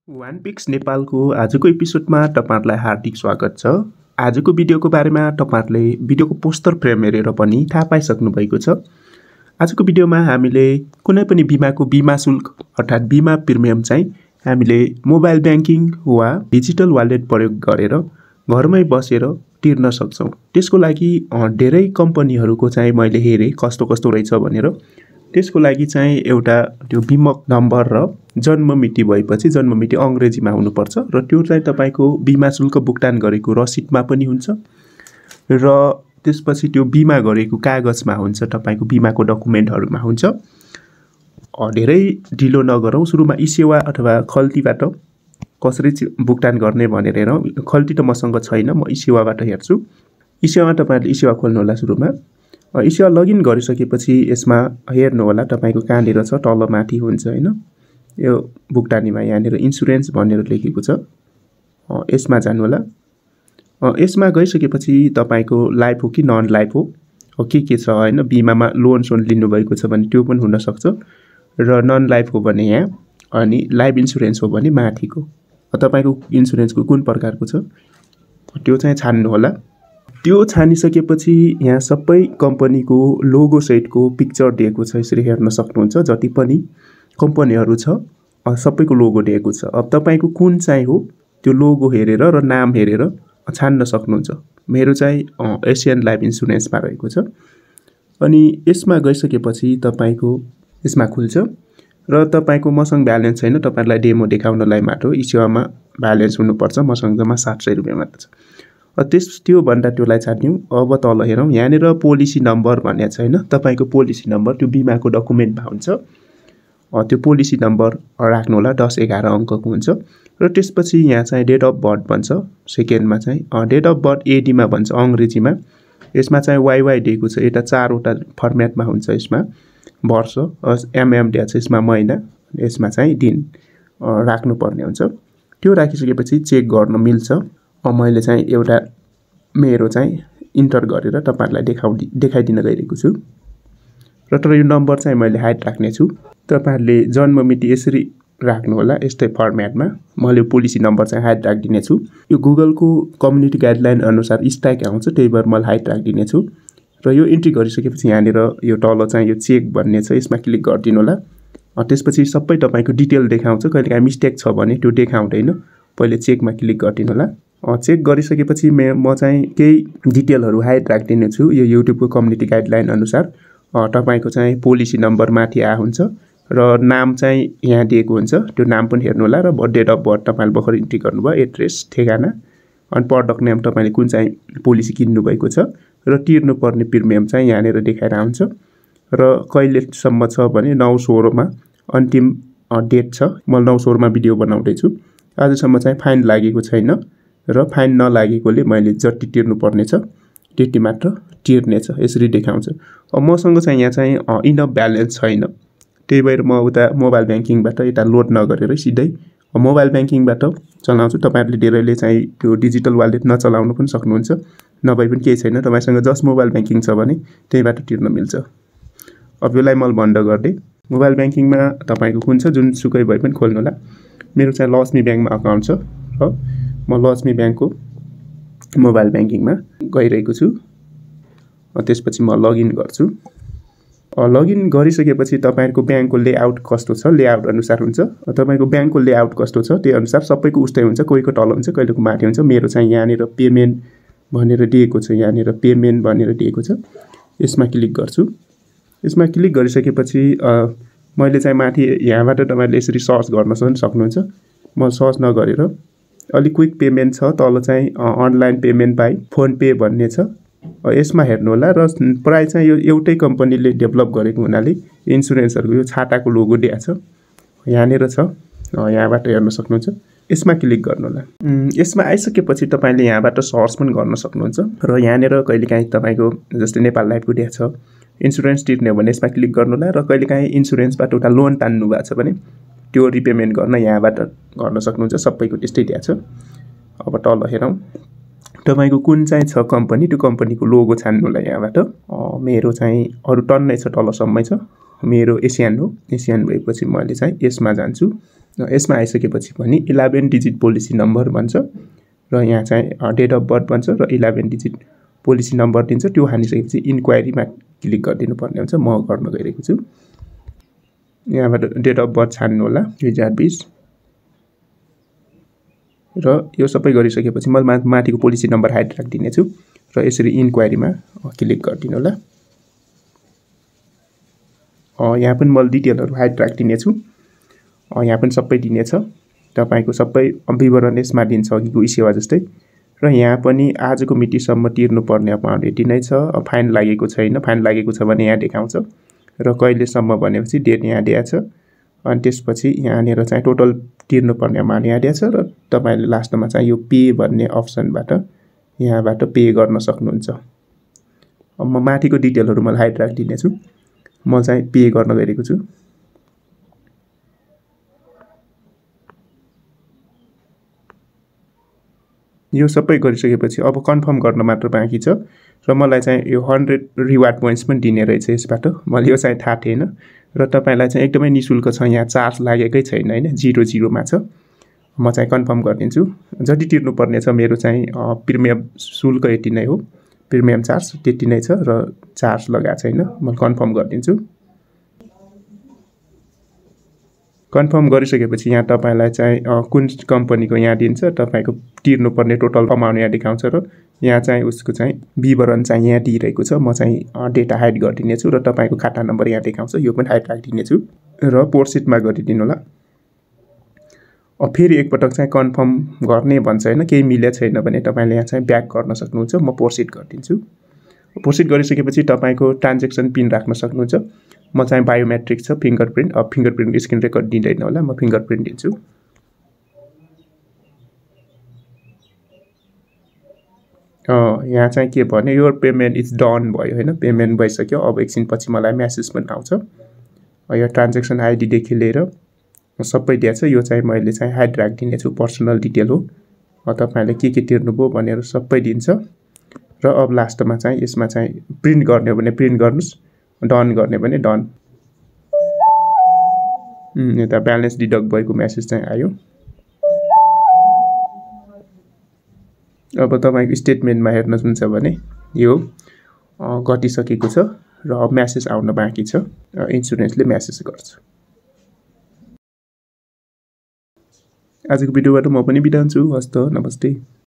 OnePix नेपालको आजको एपिसोडमा तपाईहरुलाई हार्दिक स्वागत छ। आजको भिडियोको बारेमा तपाईहरुले भिडियोको पोस्टर फ्रेम हेरेर पनि थाहा पाइसक्नु भएको छ। आजको भिडियोमा हामीले कुनै पनि बीमाको बीमा शुल्क अर्थात बीमा प्रिमियम चाहिँ हामीले मोबाइल ब्याङ्किङ वा डिजिटल वालेट प्रयोग गरेर घरमै बसेर तिर्न सक्छौं। त्यसको लागि धेरै कम्पनीहरुको चाहिँ मैले हेरे कस्तो कस्तो रहेछ भनेर। त्यसको लागि चाहिँ एउटा त्यो बीमक नम्बर र जन्म मिति भएपछि जन्म मिति अंग्रेजीमा हुनुपर्छ र त्यो चाहिँ तपाईको बीमा शुल्क भुक्तान गरेको रसिदमा पनि हुन्छ र त्यसपछि त्यो बीमा गरेको कागजमा हुन्छ, तपाईको बीमाको डकुमेन्टहरुमा हुन्छ। धेरै ढिलो नगरौं, सुरुमा eSewa अथवा खल्तीबाट कसरी भुक्तान गर्ने भनेर हेरौं। खल्ती त मसँग छैन, म eSewaबाट हेर्छु। eSewa तपाईहरुले eSewa खोल्नु होला। सुरुमा eSewa लगइन गरिसकेपछि यसमा हेर्नु होला तपाईको कहाँनिर छ, तल माथि हुन्छ हैन। यो भुक्तानीमा यहाँनिर इन्स्योरेन्स भनेर लेखेको छ, यसमा जानु होला। यसमा गइसकेपछि तपाईको लाइफ हो कि नन लाइफ हो के छ हैन, बीमामा लोन सोन लिनु भएको छ भने त्यो पनि हुन सक्छ र नन लाइफ हो भने यहाँ, अनि लाइफ इन्स्योरेन्स हो भने माथिको। तपाईको इन्स्योरेन्सको कुन प्रकारको छ त्यो चाहिँ छान्नु होला। त्यो छानिसकेपछि यहाँ सबै कम्पनीको लोगो सहितको पिक्चर दिएको छ, यसरी हेर्न सक्नुहुन्छ। जति पनि कम्पनीहरु छ सबैको लोगो दिएको छ। अब तपाईको कुन चाहिँ हो त्यो लोगो हेरेर र नाम हेरेर छान्न सक्नुहुन्छ। मेरो चाहिँ एशियन लाइफ इन्स्योरेन्समा रहेको छ। अनि यसमा गइसकेपछि तपाईको यसमा खुल्छ र तपाईको मसँग ब्यालेन्स छैन, तपाईहरुलाई डेमो देखाउनलाई मात्र eSewaमा ब्यालेन्स हुनुपर्छ। मसँग जम्मा 700 रुपैयाँ मात्र छ। त्यो भन्दा त्योलाई छाड्यौं। अब तल हेरौं, यहाँनिर पोलिसी नम्बर भन्ने छ हैन। तपाईको पोलिसी नम्बर त्यो बीमाको डकुमेन्टमा हुन्छ। त्यो पोलिसी नम्बर राख्नु होला, 10-11 अंकको हुन्छ। र त्यसपछि यहाँ चाहिँ डेट अफ बर्थ भन्छ, सेकेन्डमा चाहिँ डेट अफ बर्थ एडी मा भन्छ अंग्रेजीमा। यसमा चाहिँ YY दिएको छ, एउटा 4 वटा फर्मेटमा हुन्छ। यसमा वर्ष, MM दिएको छ, यसमा महिना, यसमा चाहिँ दिन राख्नु पर्ने हुन्छ। त्यो राखिसकेपछि चेक गर्न मिल्छ। मैले चाहिँ एउटा मेरो चाहिँ इन्टर गरेर तपाईहरुलाई देखाइदिन गइरहेको छु। र तर यो नम्बर चाहिँ मैले हाइड राख्ने छु। तपाईहरुले जन्म मिति यसरी राख्नु होला, यस्तै फर्मेटमा। मैले पोलिसी नम्बर चाहिँ हाइड राखिदिने छु। यो गुगलको कम्युनिटी गाइडलाइन अनुसार स्ट्राइक आउँछ, त्यही भएर मैले हाइड राखिदिने छु। र यो एन्ट्री गरिसकेपछि यहाँनिर यो तल चाहिँ यो चेक भन्ने छ, यसमा क्लिक गरिदिनु होला। त्यसपछि सबै तपाईको डिटेल देखाउँछ। कहिलेकाहीँ मिस्टेक छ भने त्यो देखाउँदैन, पहिले चेकमा क्लिक गरिदिनु होला। चेक गरिसकेपछि म चाहिँ केही डिटेलहरु हाइड राखिदिने छु। यो युट्युबको कम्युनिटी गाइडलाइन अनुसार तपाईको चाहिँ पोलिसी नम्बर माथि हुन्छ र नाम चाहिँ यहाँ दिएको हुन्छ, त्यो नाम पनि हेर्नु होला। र डेट अफ बर्थ तपाईले भर्खर इन्ट्री गर्नुभयो, एड्रेस, ठेगाना, अनि प्रडक्ट नेम तपाईले कुन चाहिँ पोलिसी किन्नु भएको छ र तिर्नु पर्ने प्रिमियम चाहिँ यहाँनिर देखाएर हुन्छ। र कहिलेसम्म छ भने 9/16 मा अन्तिम डेट छ। म 9/16 मा भिडियो बनाउँदै छु। आजसम्म चाहिँ फाइन लागेको छैन र फाइन नलागेकोले मैले जति तिर्नु पर्ने छ त्यति मात्र तिर्ने छ, यसरी देखाउँछ। अब मसँग चाहिँ यहाँ चाहिँ इनफ ब्यालेन्स छैन, त्यही भएर म उता मोबाइल ब्याङ्किङबाट यता लोड नगरेर सिधै मोबाइल ब्याङ्किङबाट चलाउँछु। तपाईहरुले धेरैले चाहिँ त्यो डिजिटल वालेट नचलाउनु पनि सक्नुहुन्छ, नभए पनि केही छैन। तपाईसँग जस्ट मोबाइल ब्याङ्किङ छ भने त्यहीबाट तिर्न मिल्छ। अब यसलाई मैले बन्द गर्दै मोबाइल ब्याङ्किङमा तपाईको कुन छ जुनसुकै भए पनि खोल्नु होला। मेरो चाहिँ लक्ष्मी ब्याङ्कमा अकाउन्ट छ र म लक्ष्मी ब्याङ्कको मोबाइल ब्याङ्किङमा गइरहेको छु। त्यसपछि म लगइन गर्छु। लगइन गरिसकेपछि तपाईहरुको ब्याङ्कको लेआउट कस्तो छ, लेआउट अनुसार हुन्छ। तपाईको ब्याङ्कको लेआउट कस्तो छ त्यो अनुसार सबैको उस्तै हुन्छ, कोहीको तल हुन्छ, कहिलेको माथि हुन्छ। मेरो चाहिँ यहाँनिर पेमेन्ट भनेर दिएको छ, यहाँनिर पेमेन्ट भनेर दिएको छ। यसमा क्लिक गर्छु। यसमा क्लिक गरिसकेपछि मैले चाहिँ माथि यहाँबाट तपाईहरुले यसरी सर्च गर्न सक्नुहुन्छ। म सर्च नगरेर अलि क्विक पेमेन्ट छ, तल चाहिँ online payment by PhonePe भन्ने छ, यसमा हेर्नु होला। र प्राय चाहिँ यो एउटै कम्पनीले डेभलप गरेको हुनाले इन्स्योरेन्सहरुको यो छाताको लोगो दिएको छ, यहाँनिर छ, यहाँबाट हेर्न सक्नुहुन्छ। यसमा क्लिक गर्नु होला। यसमा आइसकेपछि तपाईले यहाँबाट सर्च पनि गर्न सक्नुहुन्छ। र यहाँनिर कहिलेकाहीँ तपाईको जस्तै नेपाल लाइफको दिएको छ, इन्स्योरेन्स तिर्ने हो भने यसमा क्लिक गर्नु होला। र कहिलेकाहीँ इन्स्योरेन्सबाट एउटा लोन तान्नु भएको छ भने त्यो रिपेमेन्ट गर्न यहाँबाट गर्न सक्नुहुन्छ। सबैको त्यस्तै दिएको छ। अब तल हेरौं, तपाईको कुन चाहिँ छ कम्पनी, त्यो कम्पनीको लोगो छान्नु होला यहाँबाट। मेरो चाहिँ अरु टन्नै छ, तलसम्मै छ। मेरो एशियन हो। एशियन भएपछि मैले चाहिँ यसमा जान्छु। यसमा आइसकेपछि पनि 11 डिजिट पोलिसी नम्बर भन्छ र यहाँ चाहिँ डेट अफ बर्थ भन्छ र 11 डिजिट पोलिसी नम्बर दिन्छ। त्यो हानिसकेपछि इन्क्वायरीमा क्लिक गरिदिनु पर्ने हुन्छ। म गर्न गइरहेको छु। यहाँबाट डेट अफ बर्थ छान्नु होला 2020 र यो सबै गरिसकेपछि म माथिको पोलिसी नम्बर हाइड राखिदिने छु र यसरी इन्क्वायरीमा क्लिक गरिदिनु होला। यहाँ पनि मैले डिटेलहरु हाइड राखिदिने छु। यहाँ पनि सबै दिनेछ। तपाईको सबै विवरण यसमा दिन्छ अघिको eSewa जस्तै र यहाँ पनि आजको मितिसम्म तिर्नुपर्ने अमाउन्ट यति नै छ। फाइन लागेको छैन। फाइन लागेको छ भने यहाँ देखाउँछ र कहिलेसम्म भनेपछि डेट यहाँ दिएको छ। अनि त्यसपछि यहाँनेर चाहिँ टोटल तिर्नुपर्ने अमाउन्ट यहाँ दिएको छ र तपाईले लास्टमा चाहिँ यो पे भन्ने अप्सनबाट यहाँबाट पे गर्न सक्नुहुन्छ। अब म माथिको डिटेलहरु मैले हाइड राखिदिने छु। म चाहिँ पे गर्न गइरहेको छु। यो सबै गरिसकेपछि अब कन्फर्म गर्न मात्र बाँकी छ र मलाई चाहिँ यो 100 रिवार्ड पोइन्ट्स पनि दिने रहेछ यसबाट। मलाई यो चाहिँ थाहा थिएन र तपाईलाई चाहिँ एकदमै निशुल्क छ। यहाँ चार्ज लागेकै छैन हैन, 00 मा छ। म चाहिँ कन्फर्म गरिदिन्छु। जति तिर्नु पर्ने छ मेरो चाहिँ प्रिमियम शुल्क यति नै हो। प्रिमियम चार्ज त्यति नै छ र चार्ज लगाएको छैन। म कन्फर्म गरिदिन्छु। कन्फर्म गरिसकेपछि यहाँ तपाईलाई चाहिँ कुन कम्पनीको यहाँ दिन्छ, तपाईको तिर्नुपर्ने टोटल अमाउन्ट यहाँ देखाउँछ र यहाँ चाहिँ उसको चाहिँ विवरण चाहिँ यहाँ दिइरहेको छ। म चाहिँ डेटा हाइड गरिदिने छु र तपाईको खाता नम्बर यहाँ देखाउँछ। यो पनि हाइड राखिदिने छु र प्रोसिडमा गरिदिनु होला। अब फेरि एकपटक चाहिँ कन्फर्म गर्ने भन्छ हैन, केही मिले छैन भने तपाईले यहाँ चाहिँ ब्याक गर्न सक्नुहुन्छ। म प्रोसिड गरिदिन्छु। प्रोसिड गरिसकेपछि तपाईको ट्रान्ज्याक्सन पिन राख्न सक्नुहुन्छ। म चाहिँ बायोमेट्रिक छ, फिंगरप्रिन्ट। अब फिंगरप्रिन्ट स्क्रिन रेकर्ड दिँदैन होला, म फिंगरप्रिन्ट दिन्छु। यहाँ चाहिँ के भने योर पेमेन्ट इज डन भयो हैन, पेमेन्ट भइसक्यो। अब एकछिन पछि मलाई मेसेज पनि आउँछ। यो ट्रान्ज्याक्सन आईडी देखि लिएर सबै दिएको छ। यो चाहिँ मैले चाहिँ हाइड राखिदिने छु, पर्सनल डिटेल हो। तपाईले के तिर्नुभयो भनेर सबै दिन्छ र अब लास्टमा चाहिँ यसमा चाहिँ प्रिन्ट गर्ने हो भने प्रिन्ट गर्नुस्, डन गर्ने भने डन। यता ब्यालेन्स डिडक्ट भएको मेसेज चाहिँ आयो। अब तपाईको स्टेटमेन्टमा हेर्नुहुन्छ भने यो घटिसकेको छ र अब मेसेज आउन बाँकी छ। इन्स्योरेन्सले मेसेज गर्छ। आजको भिडियोबाट म पनि बिदा हुन्छु। हस्त, नमस्ते।